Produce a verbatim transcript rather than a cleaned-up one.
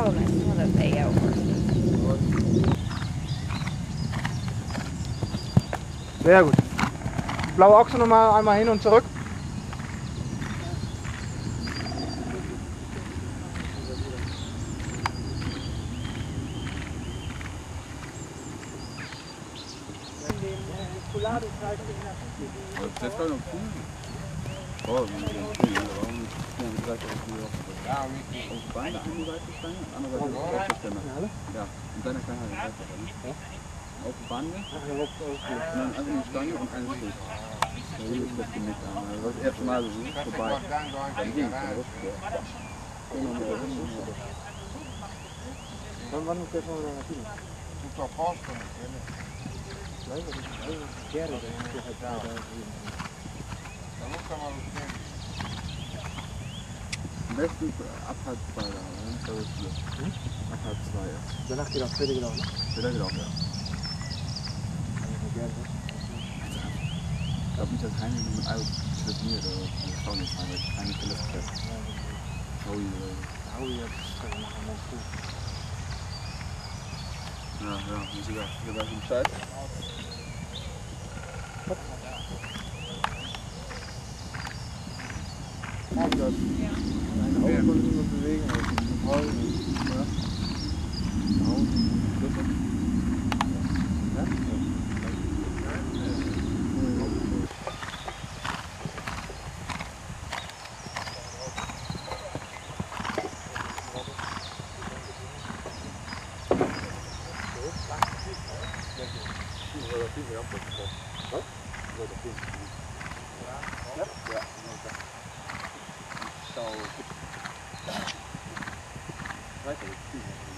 Problem ist nur das Layout. Sehr gut. Blaue Ochse nochmal einmal hin und zurück. Das war noch cool. Oh, wie cool. Da war auf beide eine Seite Steine, andere Seite auf Stämme. Ja, und dann kann halt weiter. Auf die Bande und dann einfach eine Stange und einen Stich. Da will ich das nicht an. Das war das erste Mal so vorbei. Dann ging es dann rückwärts. Wann muss der schon wieder natürlich? Tut doch Forschung, ne? Da muss man mal sehen. Am besten ab halb zwei da, ne? Das ist hier. Ab halb zwei, ja. Danach geht auch später genau, ne? Später geht auch, ja. Ich glaube nicht, dass keiner mit Alp telefoniert oder wir schauen jetzt mal, weil keine Telefon. Howie oder so. Howie, das ist mal gut. Ja, ja, muss ich sagen, wir sagen Bescheid. Ja, das. Ein Auge konnte sich nur bewegen, aber es ist toll. Ja. Weiter.